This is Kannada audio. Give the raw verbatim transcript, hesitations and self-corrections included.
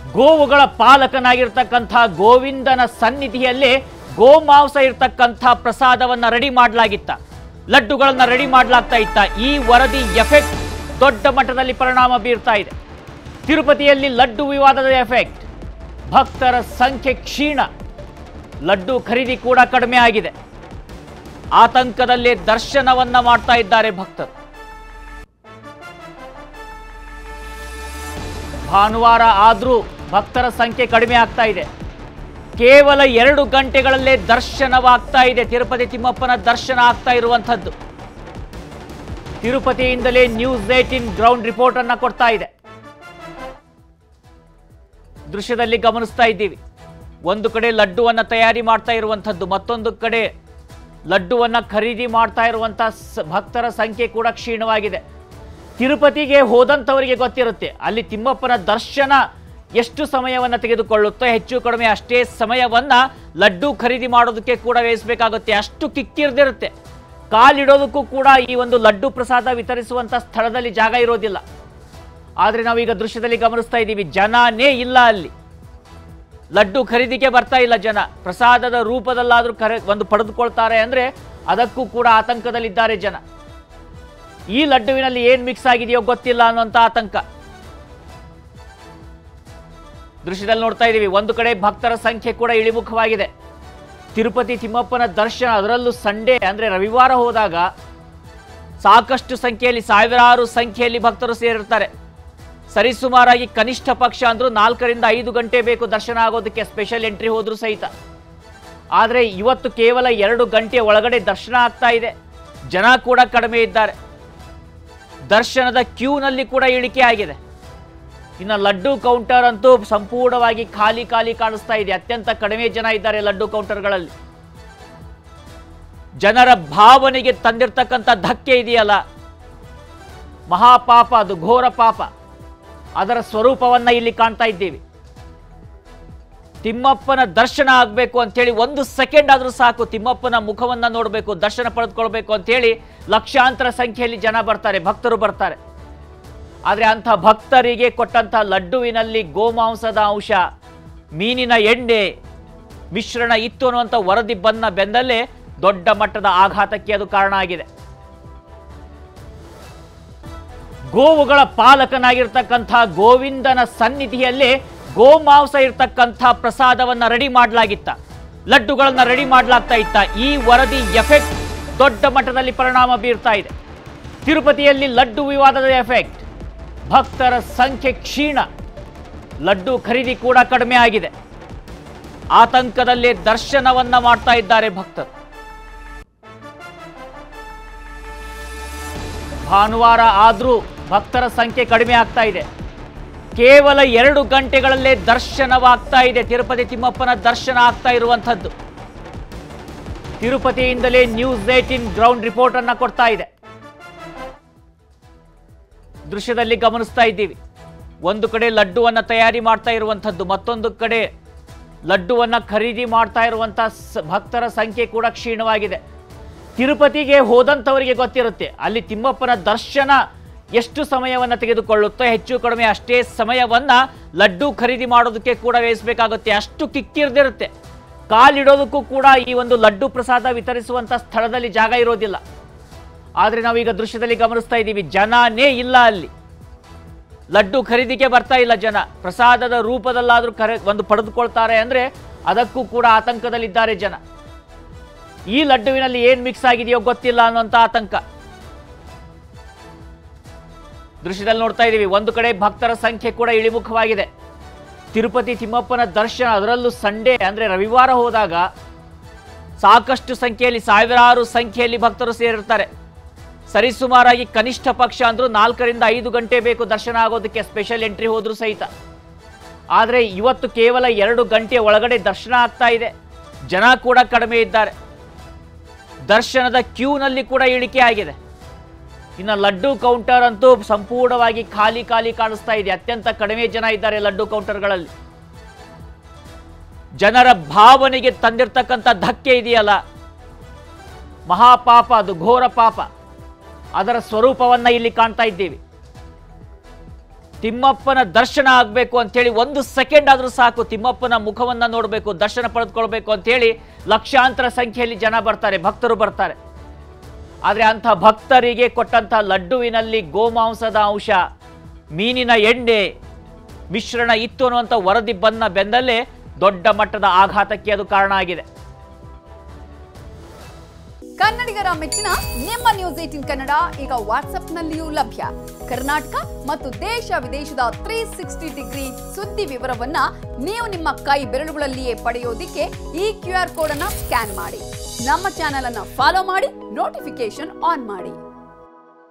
ಗೋವುಗಳ ಪಾಲಕನಾಗಿರ್ತಕ್ಕಂಥ ಗೋವಿಂದನ ಸನ್ನಿಧಿಯಲ್ಲಿ ಗೋಮಾಂಸ ಇರ್ತಕ್ಕಂಥ ಪ್ರಸಾದವನ್ನ ರೆಡಿ ಮಾಡಲಾಗಿತ್ತ, ಲಡ್ಡುಗಳನ್ನ ರೆಡಿ ಮಾಡಲಾಗ್ತಾ ಇತ್ತ. ಈ ವರದಿ ಎಫೆಕ್ಟ್ ದೊಡ್ಡ ಮಟ್ಟದಲ್ಲಿ ಪರಿಣಾಮ ಬೀರ್ತಾ ಇದೆ. ತಿರುಪತಿಯಲ್ಲಿ ಲಡ್ಡು ವಿವಾದದ ಎಫೆಕ್ಟ್, ಭಕ್ತರ ಸಂಖ್ಯೆ ಕ್ಷೀಣ, ಲಡ್ಡು ಖರೀದಿ ಕೂಡ ಕಡಿಮೆ ಆಗಿದೆ. ಆತಂಕದಲ್ಲೇ ದರ್ಶನವನ್ನ ಮಾಡ್ತಾ ಇದ್ದಾರೆ ಭಕ್ತರು. ಭಾನುವಾರ ಆದರೂ ಭಕ್ತರ ಸಂಖ್ಯೆ ಕಡಿಮೆ ಆಗ್ತಾ ಇದೆ. ಕೇವಲ ಎರಡು ಗಂಟೆಗಳಲ್ಲೇ ದರ್ಶನವಾಗ್ತಾ ಇದೆ. ತಿರುಪತಿ ತಿಮ್ಮಪ್ಪನ ದರ್ಶನ ಆಗ್ತಾ ಇರುವಂಥದ್ದು. ತಿರುಪತಿಯಿಂದಲೇ ನ್ಯೂಸ್ ಏಟೀನ್ ಗ್ರೌಂಡ್ ರಿಪೋರ್ಟ್ ಅನ್ನ ಕೊಡ್ತಾ ಇದೆ. ದೃಶ್ಯದಲ್ಲಿ ಗಮನಿಸ್ತಾ ಇದ್ದೀವಿ. ಒಂದು ಕಡೆ ಲಡ್ಡುವನ್ನ ತಯಾರಿ ಮಾಡ್ತಾ ಇರುವಂಥದ್ದು, ಮತ್ತೊಂದು ಕಡೆ ಲಡ್ಡುವನ್ನ ಖರೀದಿ ಮಾಡ್ತಾ ಇರುವಂತಹ ಭಕ್ತರ ಸಂಖ್ಯೆ ಕೂಡ ಕ್ಷೀಣವಾಗಿದೆ. ತಿರುಪತಿಗೆ ಹೋದಂಥವರಿಗೆ ಗೊತ್ತಿರುತ್ತೆ ಅಲ್ಲಿ ತಿಮ್ಮಪ್ಪನ ದರ್ಶನ ಎಷ್ಟು ಸಮಯವನ್ನು ತೆಗೆದುಕೊಳ್ಳುತ್ತೋ, ಹೆಚ್ಚು ಕಡಿಮೆ ಅಷ್ಟೇ ಸಮಯವನ್ನ ಲಡ್ಡು ಖರೀದಿ ಮಾಡೋದಕ್ಕೆ ಕೂಡ ವ್ಯಯಿಸಬೇಕಾಗುತ್ತೆ. ಅಷ್ಟು ಕಿಕ್ಕಿರ್ದಿರುತ್ತೆ. ಕಾಲಿಡೋದಕ್ಕೂ ಕೂಡ ಈ ಒಂದು ಲಡ್ಡು ಪ್ರಸಾದ ವಿತರಿಸುವಂಥ ಸ್ಥಳದಲ್ಲಿ ಜಾಗ ಇರೋದಿಲ್ಲ. ಆದರೆ ನಾವೀಗ ದೃಶ್ಯದಲ್ಲಿ ಗಮನಿಸ್ತಾ ಇದ್ದೀವಿ, ಜನನೇ ಇಲ್ಲ ಅಲ್ಲಿ. ಲಡ್ಡು ಖರೀದಿಗೆ ಬರ್ತಾ ಇಲ್ಲ ಜನ. ಪ್ರಸಾದದ ರೂಪದಲ್ಲಾದರೂ ಖರೆ ಒಂದು ಪಡೆದುಕೊಳ್ತಾರೆ ಅಂದರೆ ಅದಕ್ಕೂ ಕೂಡ ಆತಂಕದಲ್ಲಿದ್ದಾರೆ ಜನ. ಈ ಲಡ್ಡುವಿನಲ್ಲಿ ಏನು ಮಿಕ್ಸ್ ಆಗಿದೆಯೋ ಗೊತ್ತಿಲ್ಲ ಅನ್ನುವಂಥ ಆತಂಕ. ದೃಶ್ಯದಲ್ಲಿ ನೋಡ್ತಾ ಇದ್ದೀವಿ. ಒಂದು ಕಡೆ ಭಕ್ತರ ಸಂಖ್ಯೆ ಕೂಡ ಇಳಿಮುಖವಾಗಿದೆ. ತಿರುಪತಿ ತಿಮ್ಮಪ್ಪನ ದರ್ಶನ, ಅದರಲ್ಲೂ ಸಂಡೇ ಅಂದರೆ ರವಿವಾರ ಹೋದಾಗ ಸಾಕಷ್ಟು ಸಂಖ್ಯೆಯಲ್ಲಿ, ಸಾವಿರಾರು ಸಂಖ್ಯೆಯಲ್ಲಿ ಭಕ್ತರು ಸೇರಿರ್ತಾರೆ. ಸರಿಸುಮಾರಾಗಿ ಕನಿಷ್ಠ ಪಕ್ಷ ಅಂದರೂ ನಾಲ್ಕರಿಂದ ಐದು ಗಂಟೆ ಬೇಕು ದರ್ಶನ ಆಗೋದಕ್ಕೆ, ಸ್ಪೆಷಲ್ ಎಂಟ್ರಿ ಹೋದ್ರೂ ಸಹಿತ. ಆದರೆ ಇವತ್ತು ಕೇವಲ ಎರಡು ಗಂಟೆ ಒಳಗಡೆ ದರ್ಶನ ಆಗ್ತಾ ಇದೆ. ಜನ ಕೂಡ ಕಡಿಮೆ ಇದ್ದಾರೆ. ದರ್ಶನದ ಕ್ಯೂನಲ್ಲಿ ಕೂಡ ಇಳಿಕೆ ಆಗಿದೆ. ಇನ್ನು ಲಡ್ಡು ಕೌಂಟರ್ ಅಂತೂ ಸಂಪೂರ್ಣವಾಗಿ ಖಾಲಿ ಖಾಲಿ ಕಾಣಿಸ್ತಾ ಇದೆ. ಅತ್ಯಂತ ಕಡಿಮೆ ಜನ ಇದ್ದಾರೆ ಲಡ್ಡು ಕೌಂಟರ್ಗಳಲ್ಲಿ. ಜನರ ಭಾವನೆಗೆ ತಂದಿರತಕ್ಕಂಥ ಧಕ್ಕೆ ಇದೆಯಲ್ಲ, ಮಹಾಪಾಪ, ಅದು ಘೋರ ಪಾಪ. ಅದರ ಸ್ವರೂಪವನ್ನ ಇಲ್ಲಿ ಕಾಣ್ತಾ ಇದ್ದೀವಿ. ತಿಮ್ಮಪ್ಪನ ದರ್ಶನ ಆಗಬೇಕು ಅಂತೇಳಿ ಒಂದು ಸೆಕೆಂಡ್ ಆದರೂ ಸಾಕು, ತಿಮ್ಮಪ್ಪನ ಮುಖವನ್ನ ನೋಡಬೇಕು, ದರ್ಶನ ಪಡೆದುಕೊಳ್ಬೇಕು ಅಂತೇಳಿ ಲಕ್ಷಾಂತರ ಸಂಖ್ಯೆಯಲ್ಲಿ ಜನ ಬರ್ತಾರೆ, ಭಕ್ತರು ಬರ್ತಾರೆ. ಆದರೆ ಅಂಥ ಭಕ್ತರಿಗೆ ಕೊಟ್ಟಂಥ ಲಡ್ಡುವಿನಲ್ಲಿ ಗೋಮಾಂಸದ ಅಂಶ, ಮೀನಿನ ಎಣ್ಣೆ ಮಿಶ್ರಣ ಇತ್ತು ಅನ್ನುವಂಥ ವರದಿ ಬಂದ ಬೆನ್ನಲ್ಲೇ ದೊಡ್ಡ ಮಟ್ಟದ ಆಘಾತಕ್ಕೆ ಅದು ಕಾರಣ ಆಗಿದೆ. ಗೋವುಗಳ ಪಾಲಕನಾಗಿರ್ತಕ್ಕಂಥ ಗೋವಿಂದನ ಸನ್ನಿಧಿಯಲ್ಲಿ ಗೋಮಾಂಸ ಇರ್ತಕ್ಕಂಥ ಪ್ರಸಾದವನ್ನ ರೆಡಿ ಮಾಡಲಾಗಿತ್ತ, ಲಡ್ಡುಗಳನ್ನ ರೆಡಿ ಮಾಡಲಾಗ್ತಾ ಇತ್ತ. ಈ ವರದಿ ಎಫೆಕ್ಟ್ ದೊಡ್ಡ ಮಟ್ಟದಲ್ಲಿ ಪರಿಣಾಮ ಬೀರ್ತಾ ಇದೆ. ತಿರುಪತಿಯಲ್ಲಿ ಲಡ್ಡು ವಿವಾದದ ಎಫೆಕ್ಟ್, ಭಕ್ತರ ಸಂಖ್ಯೆ ಕ್ಷೀಣ, ಲಡ್ಡು ಖರೀದಿ ಕೂಡ ಕಡಿಮೆ ಆಗಿದೆ. ಆತಂಕದಲ್ಲೇ ದರ್ಶನವನ್ನ ಮಾಡ್ತಾ ಇದ್ದಾರೆ ಭಕ್ತರು. ಭಾನುವಾರ ಆದರೂ ಭಕ್ತರ ಸಂಖ್ಯೆ ಕಡಿಮೆ ಆಗ್ತಾ ಇದೆ. ಕೇವಲ ಎರಡು ಗಂಟೆಗಳಲ್ಲೇ ದರ್ಶನವಾಗ್ತಾ ಇದೆ. ತಿರುಪತಿ ತಿಮ್ಮಪ್ಪನ ದರ್ಶನ ಆಗ್ತಾ ಇರುವಂಥದ್ದು. ತಿರುಪತಿಯಿಂದಲೇ ನ್ಯೂಸ್ ಏಟೀನ್ ಗ್ರೌಂಡ್ ರಿಪೋರ್ಟ್ ಅನ್ನ ಕೊಡ್ತಾ ಇದೆ. ದೃಶ್ಯದಲ್ಲಿ ಗಮನಿಸ್ತಾ ಇದ್ದೀವಿ. ಒಂದು ಕಡೆ ಲಡ್ಡುವನ್ನ ತಯಾರಿ ಮಾಡ್ತಾ ಇರುವಂಥದ್ದು, ಮತ್ತೊಂದು ಕಡೆ ಲಡ್ಡುವನ್ನ ಖರೀದಿ ಮಾಡ್ತಾ ಇರುವಂತಹ ಭಕ್ತರ ಸಂಖ್ಯೆ ಕೂಡ ಕ್ಷೀಣವಾಗಿದೆ. ತಿರುಪತಿಗೆ ಹೋದಂಥವರಿಗೆ ಗೊತ್ತಿರುತ್ತೆ ಅಲ್ಲಿ ತಿಮ್ಮಪ್ಪನ ದರ್ಶನ ಎಷ್ಟು ಸಮಯವನ್ನು ತೆಗೆದುಕೊಳ್ಳುತ್ತೋ, ಹೆಚ್ಚು ಕಡಿಮೆ ಅಷ್ಟೇ ಸಮಯವನ್ನ ಲಡ್ಡು ಖರೀದಿ ಮಾಡೋದಕ್ಕೆ ಕೂಡ ವ್ಯಯಿಸಬೇಕಾಗುತ್ತೆ. ಅಷ್ಟು ಕಿಕ್ಕಿರ್ದಿರುತ್ತೆ. ಕಾಲಿಡೋದಕ್ಕೂ ಕೂಡ ಈ ಒಂದು ಲಡ್ಡು ಪ್ರಸಾದ ವಿತರಿಸುವಂಥ ಸ್ಥಳದಲ್ಲಿ ಜಾಗ ಇರೋದಿಲ್ಲ. ಆದರೆ ನಾವೀಗ ದೃಶ್ಯದಲ್ಲಿ ಗಮನಿಸ್ತಾ ಇದ್ದೀವಿ, ಜನನೇ ಇಲ್ಲ ಅಲ್ಲಿ. ಲಡ್ಡು ಖರೀದಿಗೆ ಬರ್ತಾ ಇಲ್ಲ ಜನ. ಪ್ರಸಾದದ ರೂಪದಲ್ಲಾದರೂ ಖರೆ ಒಂದು ಪಡೆದುಕೊಳ್ತಾರೆ ಅಂದರೆ ಅದಕ್ಕೂ ಕೂಡ ಆತಂಕದಲ್ಲಿದ್ದಾರೆ ಜನ. ಈ ಲಡ್ಡುವಿನಲ್ಲಿ ಏನು ಮಿಕ್ಸ್ ಆಗಿದೆಯೋ ಗೊತ್ತಿಲ್ಲ ಅನ್ನುವಂಥ ಆತಂಕ. ದೃಶ್ಯದಲ್ಲಿ ನೋಡ್ತಾ ಇದ್ದೀವಿ. ಒಂದು ಕಡೆ ಭಕ್ತರ ಸಂಖ್ಯೆ ಕೂಡ ಇಳಿಮುಖವಾಗಿದೆ. ತಿರುಪತಿ ತಿಮ್ಮಪ್ಪನ ದರ್ಶನ, ಅದರಲ್ಲೂ ಸಂಡೇ ಅಂದರೆ ರವಿವಾರ ಹೋದಾಗ ಸಾಕಷ್ಟು ಸಂಖ್ಯೆಯಲ್ಲಿ, ಸಾವಿರಾರು ಸಂಖ್ಯೆಯಲ್ಲಿ ಭಕ್ತರು ಸೇರಿರ್ತಾರೆ. ಸರಿಸುಮಾರಾಗಿ ಕನಿಷ್ಠ ಪಕ್ಷ ಅಂದರೂ ನಾಲ್ಕರಿಂದ ಐದು ಗಂಟೆ ಬೇಕು ದರ್ಶನ ಆಗೋದಕ್ಕೆ, ಸ್ಪೆಷಲ್ ಎಂಟ್ರಿ ಹೋದ್ರೂ ಸಹಿತ. ಆದರೆ ಇವತ್ತು ಕೇವಲ ಎರಡು ಗಂಟೆ ಒಳಗಡೆ ದರ್ಶನ ಆಗ್ತಾ ಇದೆ. ಜನ ಕೂಡ ಕಡಿಮೆ ಇದ್ದಾರೆ. ದರ್ಶನದ ಕ್ಯೂನಲ್ಲಿ ಕೂಡ ಇಳಿಕೆ ಆಗಿದೆ. ಇನ್ನು ಲಡ್ಡು ಕೌಂಟರ್ ಅಂತೂ ಸಂಪೂರ್ಣವಾಗಿ ಖಾಲಿ ಖಾಲಿ ಕಾಣಿಸ್ತಾ ಇದೆ. ಅತ್ಯಂತ ಕಡಿಮೆ ಜನ ಇದ್ದಾರೆ ಲಡ್ಡು ಕೌಂಟರ್ಗಳಲ್ಲಿ. ಜನರ ಭಾವನೆಗೆ ತಂದಿರತಕ್ಕಂಥ ಧಕ್ಕೆ ಇದೆಯಲ್ಲ, ಮಹಾಪಾಪ, ಅದು ಘೋರ ಪಾಪ. ಅದರ ಸ್ವರೂಪವನ್ನ ಇಲ್ಲಿ ಕಾಣ್ತಾ ಇದ್ದೀವಿ. ತಿಮ್ಮಪ್ಪನ ದರ್ಶನ ಆಗಬೇಕು ಅಂತೇಳಿ ಒಂದು ಸೆಕೆಂಡ್ ಆದರೂ ಸಾಕು, ತಿಮ್ಮಪ್ಪನ ಮುಖವನ್ನು ನೋಡಬೇಕು, ದರ್ಶನ ಪಡೆದುಕೊಳ್ಬೇಕು ಅಂತೇಳಿ ಲಕ್ಷಾಂತರ ಸಂಖ್ಯೆಯಲ್ಲಿ ಜನ ಬರ್ತಾರೆ, ಭಕ್ತರು ಬರ್ತಾರೆ. ಆದರೆ ಅಂಥ ಭಕ್ತರಿಗೆ ಕೊಟ್ಟಂಥ ಲಡ್ಡುವಿನಲ್ಲಿ ಗೋಮಾಂಸದ ಅಂಶ, ಮೀನಿನ ಎಣ್ಣೆ ಮಿಶ್ರಣ ಇತ್ತು ಅನ್ನುವಂಥ ವರದಿ ಬಂದ ಬೆನ್ನಲ್ಲೇ ದೊಡ್ಡ ಮಟ್ಟದ ಆಘಾತಕ್ಕೆ ಅದು ಕಾರಣ ಆಗಿದೆ. ಕನ್ನಡಿಗರ ಮೆಚ್ಚಿನ ನಿಮ್ಮ ನ್ಯೂಸ್ ಏಟೀನ್ ಕನ್ನಡ ಈಗ ವಾಟ್ಸ್ಆಪ್ನಲ್ಲಿಯೂ ಲಭ್ಯ. ಕರ್ನಾಟಕ ಮತ್ತು ದೇಶ ವಿದೇಶದ ತ್ರೀ ಸಿಕ್ಸ್ಟಿ ಡಿಗ್ರಿ ಸುದ್ದಿ ವಿವರವನ್ನ ನೀವು ನಿಮ್ಮ ಕೈ ಬೆರಳುಗಳಲ್ಲಿಯೇ ಪಡೆಯೋದಿಕ್ಕೆ ಈ ಕ್ಯೂ ಆರ್ ಕೋಡ್ ಅನ್ನ ಸ್ಕ್ಯಾನ್ ಮಾಡಿ, ನಮ್ಮ ಚಾನೆಲ್ ಅನ್ನ ಫಾಲೋ ಮಾಡಿ, ನೋಟಿಫಿಕೇಶನ್ ಆನ್ ಮಾಡಿ.